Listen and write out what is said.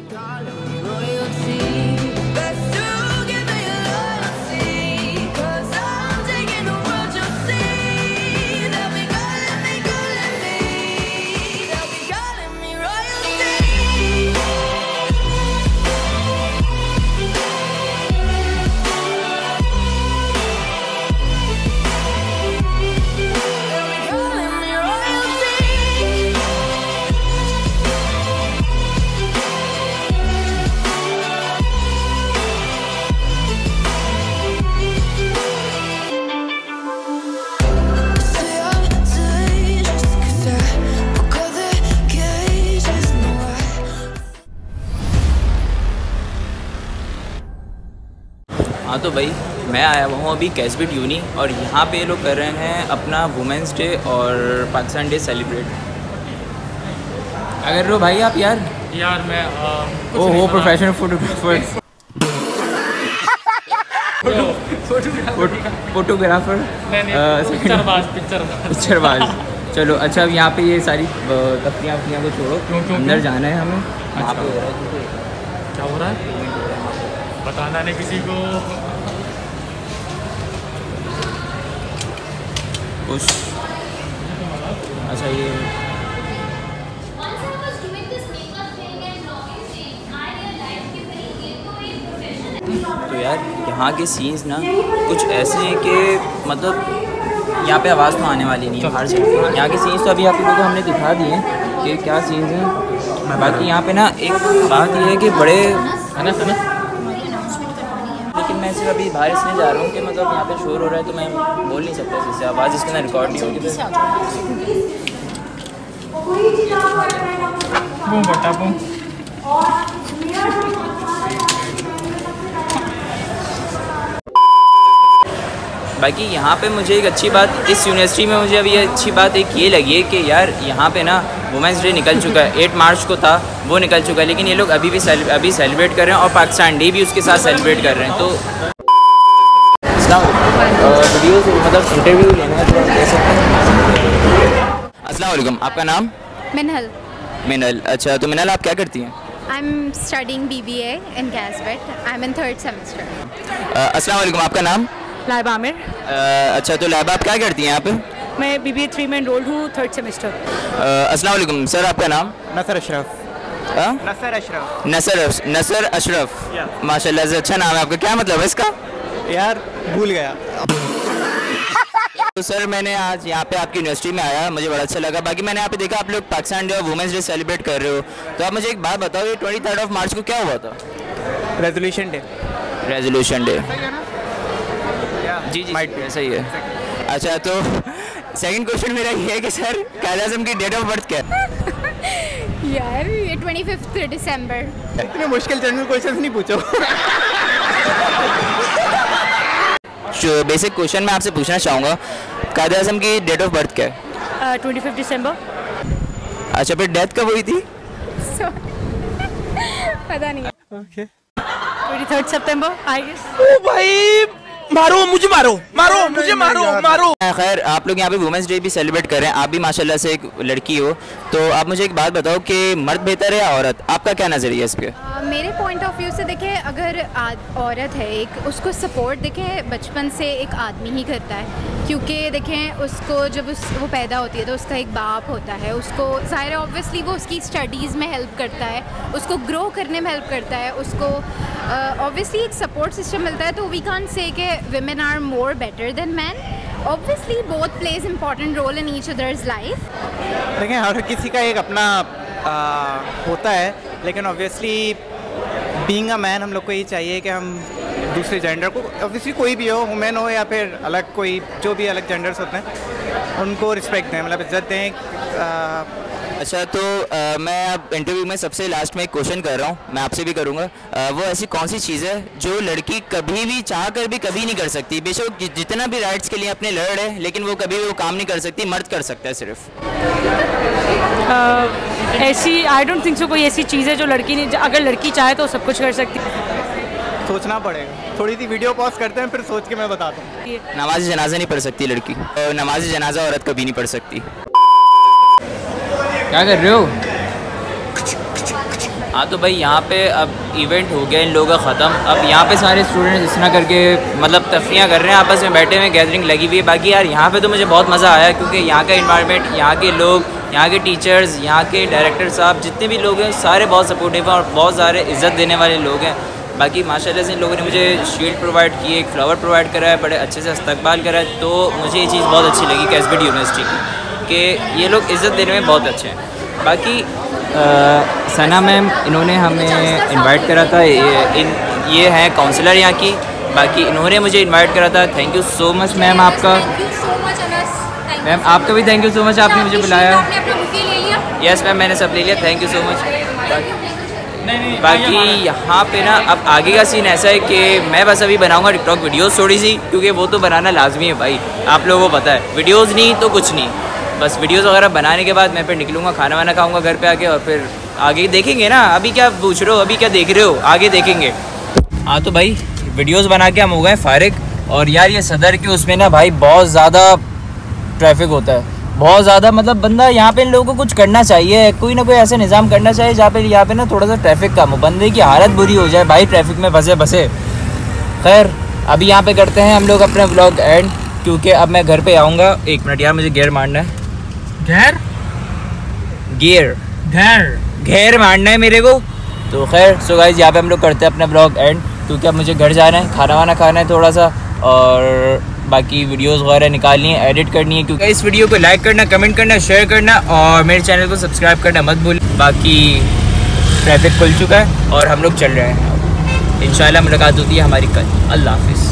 हाँ तो भाई मैं आया हूँ अभी कैसबिट यूनी और यहाँ पे ये लोग कर रहे हैं अपना वुमेंस डे और पाकिस्तान डे सेलिब्रेट। अगर रो भाई आप यार मैं वो प्रोफेशनल फोटोग्राफर पिक्चरबाज। चलो अच्छा, अब यहाँ पे ये सारी तफ्तियाँ को छोड़ो, अंदर जाना है हमें। वहाँ पे हो रहा है, क्या हो रहा है बताना नहीं किसी को। कुछ अच्छा ये तो यार यहाँ के सीन्स ना कुछ ऐसे हैं कि मतलब यहाँ पे आवाज़ तो आने वाली नहीं है बाहर से। यहाँ के सीन्स तो अभी आप लोगों को हमने दिखा दिए हैं कि क्या सीन्स हैं। बाकी यहाँ पे ना एक बात ये है कि बड़े है ना सर, लेकिन मैं सिर्फ अभी बाहर इसलिए जा रहा हूँ कि मतलब यहाँ पे शोर हो रहा है तो मैं बोल नहीं सकता जिससे आवाज़ इसके अंदर रिकॉर्ड नहीं होगी। बाकी यहाँ पे मुझे एक अच्छी बात इस यूनिवर्सिटी में मुझे अभी अच्छी बात एक ये लगी है कि यार यहाँ पे ना वुमेंस डे निकल चुका है, 8 मार्च को था वो निकल चुका है, लेकिन ये लोग अभी भी सेलिब्रेट कर रहे हैं और पाकिस्तान डे भी उसके साथ सेलिब्रेट कर रहे हैं। तो वीडियो से मतलब इंटरव्यू लेना है तो दे सकते हैं। अस्सलाम वालेकुम, आपका नाम? मिनल। अच्छा तो मिनल आप क्या करती हैं? I'm studying BBA in Casbit. I'm in 3rd semester. अस्सलाम वालेकुम, आपका नाम? लाइबा आमिर। अच्छा तो लाइबा आप क्या करती हैं यहाँ पे? मैं BBA 3 में एनरोल्ड हूँ 3rd सेमेस्टर। अस्सलाम वालेकुम सर, आपका नाम? नसर अशरफ। नसर अशरफ। माशाल्लाह से अच्छा नाम है आपका, क्या मतलब है इसका? यार भूल गया। तो सर मैंने आज यहाँ पे आपकी यूनिवर्सिटी में आया, मुझे बड़ा अच्छा लगा। बाकी मैंने यहाँ पे देखा आप लोग पाकिस्तान डे और वुमेंस डे सेलिब्रेट कर रहे हो, तो आप मुझे एक बात बताओ, ये 23 मार्च को क्या हुआ था? Resolution day. जी सही है। अच्छा तो सेकंड क्वेश्चन मेरा ये है कि सर कायद आज़म की डेट ऑफ बर्थ क्या है? यार ये 25 दिसंबर। इतने मुश्किल जनरल क्वेश्चंस नहीं पूछो। जो बेसिक क्वेश्चन मैं आपसे पूछना चाहूँगा, कायद आज़म की डेट ऑफ बर्थ क्या है? 25 दिसंबर। अच्छा फिर डेथ कब हुई थी? पता नहीं। Okay 23 September I guess. ओ भाई मुझे मारो। खैर आप लोग यहाँ पे वुमेंस डे भी सेलिब्रेट कर रहे हैं, आप भी माशाल्लाह से एक लड़की हो, तो आप मुझे एक बात बताओ कि मर्द बेहतर है या औरत? आपका क्या नज़रिया है इस पे? मेरे पॉइंट ऑफ व्यू से देखें, अगर औरत है एक, उसको सपोर्ट देखें बचपन से एक आदमी ही करता है, क्योंकि देखें उसको जब वो पैदा होती है तो उसका एक बाप होता है, उसको ज़ाहिर ऑब्वियसली वो उसकी स्टडीज़ में हेल्प करता है, उसको ग्रो करने में हेल्प करता है, उसको ऑब्वियसली एक सपोर्ट सिस्टम मिलता है। तो वी कांट से कि women are more better than men. Obviously both plays important role in each other's life. देखिए हर किसी का एक अपना होता है, लेकिन ऑब्वियसली बीइंग अ मैन हम लोग को ये चाहिए कि हम दूसरे जेंडर को, ऑब्वियसली कोई भी हो, वुमेन हो या फिर अलग कोई जो भी अलग जेंडर्स होते हैं, उनको रिस्पेक्ट दें, मतलब इज्जत दें। अच्छा तो मैं अब इंटरव्यू में सबसे लास्ट में एक क्वेश्चन कर रहा हूँ, मैं आपसे भी करूँगा। वो ऐसी कौन सी चीज़ है जो लड़की कभी भी चाह कर भी कभी नहीं कर सकती? बेशक जितना भी राइट्स के लिए अपने लड़ रहे, लेकिन वो कभी भी वो काम नहीं कर सकती, मर्द कर सकता है सिर्फ। ऐसी आई डोंट थिंक सो कोई ऐसी चीज़ है जो लड़की नहीं, अगर लड़की चाहे तो सब कुछ कर सकती है। सोचना पड़ेगा, थोड़ी सी वीडियो पॉज करते हैं फिर सोच के मैं बताता हूँ। नमाज जनाजा नहीं पढ़ सकती लड़की, और नमाज जनाजा औरत कभी नहीं पढ़ सकती। क्या कर रहे हो? हाँ तो भाई यहाँ पे अब इवेंट हो गया इन लोगों का ख़त्म। अब यहाँ पे सारे स्टूडेंट्स इस तरह करके मतलब तफरियाँ कर रहे हैं, आपस में बैठे हुए, गैदरिंग लगी हुई है। बाकी यार यहाँ पे तो मुझे बहुत मज़ा आया, क्योंकि यहाँ का इन्वायरमेंट, यहाँ के लोग, यहाँ के टीचर्स, यहाँ के डायरेक्टर साहब, जितने भी लोग हैं सारे बहुत सपोर्टिव हैं और बहुत सारे इज़्ज़त देने वाले लोग हैं। बाकी माशाल्लाह से इन लोगों ने मुझे शील्ड प्रोवाइड की, एक फ्लावर प्रोवाइड करा है, बड़े अच्छे से इस्तकबाल करा है। तो मुझे ये चीज़ बहुत अच्छी लगी कैसबेड यूनिवर्सिटी की, कि ये लोग इज़्ज़त देने में बहुत अच्छे हैं। बाकी सना मैम इन्होंने हमें इनवाइट करा था, ये हैं काउंसलर यहाँ की। बाकी इन्होंने मुझे इनवाइट करा था। Thank you so much ma'am आपका। मैम आपका भी थैंक यू सो मच, आपने मुझे बुलाया। यस मैम मैंने सब ले लिया, थैंक यू सो मच। बाकी यहाँ पे ना अब आगे का सीन ऐसा है कि मैं बस अभी बनाऊँगा टिकटॉक वीडियोज़ थोड़ी सी, क्योंकि वो तो बनाना लाजमी है भाई, आप लोगों को पता है। वीडियोज़ नहीं तो कुछ नहीं, बस वीडियोस वगैरह बनाने के बाद मैं फिर निकलूँगा, खाना वाना खाऊंगा घर पे आके, और फिर आगे देखेंगे ना। अभी क्या पूछ रहे हो, अभी क्या देख रहे हो, आगे देखेंगे। हाँ तो भाई वीडियोस बना के हम हो गए फारिग। और यार ये सदर के उसमें ना भाई बहुत ज़्यादा ट्रैफिक होता है, बहुत ज़्यादा। मतलब बंदा यहाँ पे इन लोगों को कुछ करना चाहिए, कोई ना कोई ऐसा निज़ाम करना चाहिए जहाँ पे यहाँ पे ना थोड़ा सा ट्रैफिक कम हो, बंदे की हालत बुरी हो जाए भाई ट्रैफिक में फंसे। खैर अभी यहाँ पे करते हैं हम लोग अपना व्लॉग एंड, क्योंकि अब मैं घर पे आऊँगा। 1 मिनट यार, मुझे गियर मारना है। घेर मारना है मेरे को। तो खैर सो गाइस यहाँ पे हम लोग करते हैं अपना ब्लॉग एंड, क्योंकि अब मुझे घर जाना है, खाना वाना खाना है थोड़ा सा, और बाकी वीडियोस वगैरह निकालनी है, एडिट करनी है। क्योंकि इस वीडियो को लाइक करना, कमेंट करना, शेयर करना, और मेरे चैनल को सब्सक्राइब करना मत भूल। बाकी ट्रैफिक खुल चुका है और हम लोग चल रहे हैं। इंशाल्लाह मुलाकात होती है हमारी कल। अल्लाह हाफिज़।